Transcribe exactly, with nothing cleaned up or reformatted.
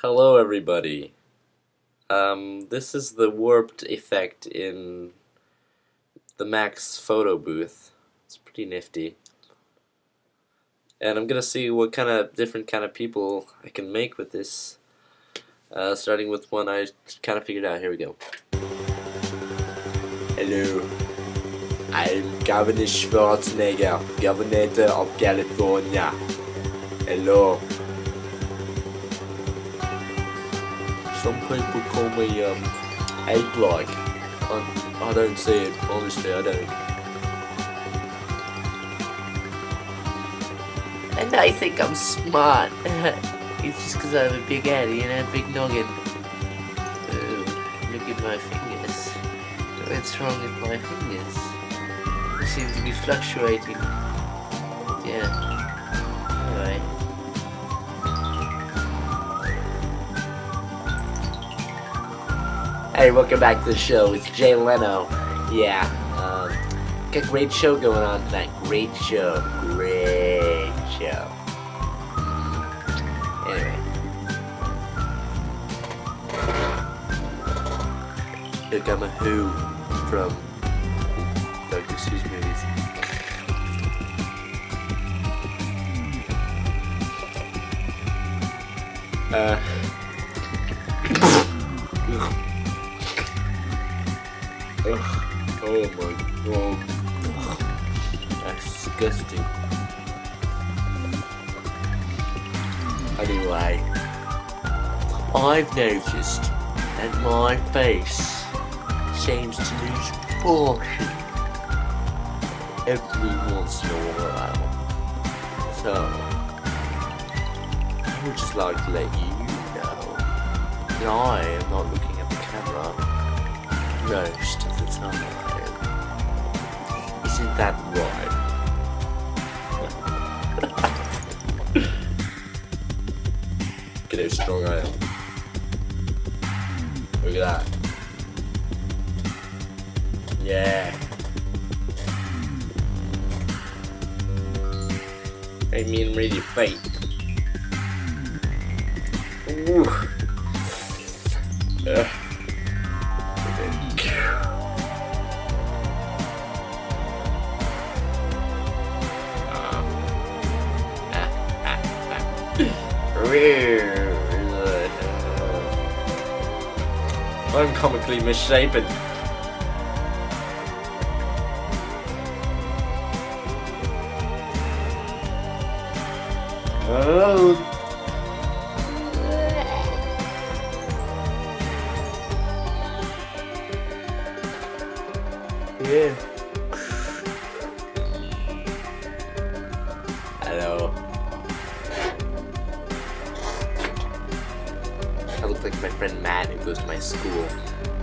Hello everybody. Um, this is the warped effect in the Max photo booth. It's pretty nifty. And I'm gonna see what kind of different kind of people I can make with this. Uh, starting with one I kind of figured out. Here we go. Hello. I'm Governor Schwarzenegger, Governor of California. Hello. Some people call me um, ape-like. I, I don't see it, honestly, I don't. And I think I'm smart. It's just because I have a big head, you know, big noggin. Oh, look at my fingers. What's wrong with my fingers? They seem to be fluctuating. Yeah. Anyway. Hey, welcome back to the show. It's Jay Leno. Yeah, um, got a great show going on tonight. Great show. Great show. Anyway. Look, I'm a Who from Doctor Seuss movies. Uh... Oh my god. That's disgusting. Anyway, I've noticed that my face seems to lose proportion every once in a while. So, I would just like to let you know that I am not looking at the camera most of the time. Isn't that right? Look at how strong I am. Look at that. Yeah. I mean, really fake. Ooh. Ugh. I'm comically misshapen. Oh. Yeah. Hello. I look like my friend Matt who goes to my school.